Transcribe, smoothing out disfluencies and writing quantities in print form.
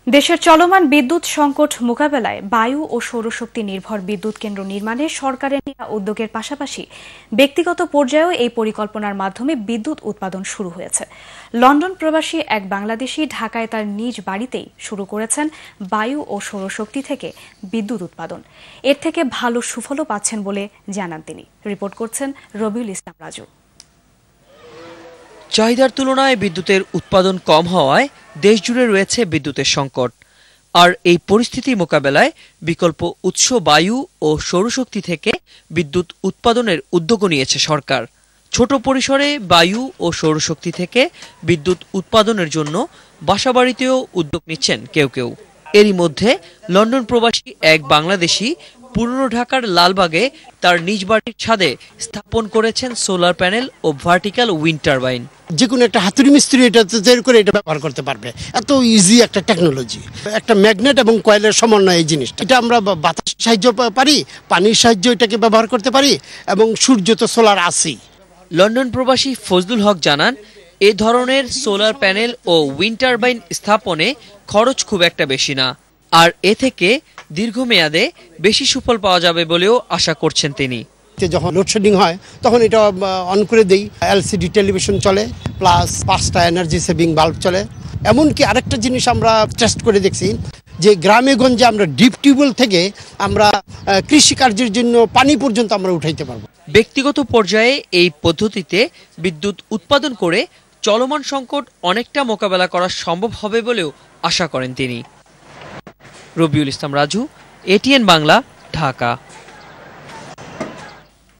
দেশের চলমান বিদ্যুৎ সংকট মোকাবেলায় বায়ু ও সৌরশক্তি নির্ভর বিদ্যুৎ কেন্দ্র নির্মাণে সরকারের নেওয়া উদ্যোগের পাশাপাশি ব্যক্তিগত পর্যায়েও এই পরিকল্পনার মাধ্যমে বিদ্যুৎ উৎপাদন শুরু হয়েছে। লন্ডন প্রবাসী এক বাংলাদেশি ঢাকায় তার নিজ বাড়িতেই শুরু করেছেন বায়ু ও সৌরশক্তি থেকে বিদ্যুৎ উৎপাদন। এর থেকে ভালো সুফলও পাচ্ছেন বলে জানান তিনি। রিপোর্ট করছেন রবিউল ইসলাম রাজু। চাহিদার তুলনায় বিদ্যুতের উৎপাদন কম হওয়ায় দেশজুড়ে রয়েছে বিদ্যুতের সংকট। আর এই পরিস্থিতি মোকাবেলায় বিকল্প উৎস বায়ু ও সৌরশক্তি থেকে বিদ্যুৎ উৎপাদনের উদ্যোগ নিয়েছে সরকার। ছোট পরিসরে বায়ু ও সৌরশক্তি থেকে বিদ্যুৎ উৎপাদনের জন্য বাসাবাড়িতেও উদ্যোগ নিচ্ছেন কেউ কেউ। এরই মধ্যে লন্ডন প্রবাসী এক বাংলাদেশি পুরনো ঢাকার লালবাগে তার নিজ বাড়ির ছাদে স্থাপন করেছেন সোলার প্যানেল ও ভার্টিক্যাল উইন্ড টারবাইন। যে কোনো একটা হাতুড়ি মিস্ত্রি এটা তৈরি করে এটা ব্যবহার করতে পারবে। এত ইজি একটা টেকনোলজি, একটা ম্যাগনেট এবং কয়েলের সমন্বয় এই জিনিসটা। এটা আমরা বাতাসের সাহায্য পারি, পানির সাহায্য এটাকে ব্যবহার করতে পারি এবং সূর্য তো সোলার আছেই। লন্ডন প্রবাসী ফজলুল হক জানান, এ ধরনের সোলার প্যানেল ও উইন্ড টারবাইন স্থাপনে খরচ খুব একটা বেশি না, আর এ থেকে দীর্ঘমেয়াদে বেশি সুফল পাওয়া যাবে বলেও আশা করছেন তিনি। যখন লোডশেডিং হয় তখন এটা অন করে দেই, এলসিডি টেলিভিশন চলে, প্লাস 5টা এনার্জি সেভিং বাল্ব চলে। এমনকি আরেকটা জিনিস আমরা টেস্ট করে দেখছি যে গ্রামে গঞ্জে আমরা ডিপ টিউবওয়েল থেকে আমরা কৃষি কার্যের জন্য পানি পর্যন্ত আমরা উঠাইতে পারবো। ব্যক্তিগত পর্যায়ে এই পদ্ধতিতে বিদ্যুৎ উৎপাদন করে চলমান সংকট অনেকটা মোকাবেলা করা সম্ভব হবে বলেও আশা করেন তিনি। রবিউল ইসলাম রাজু, এটিএন বাংলা, ঢাকা।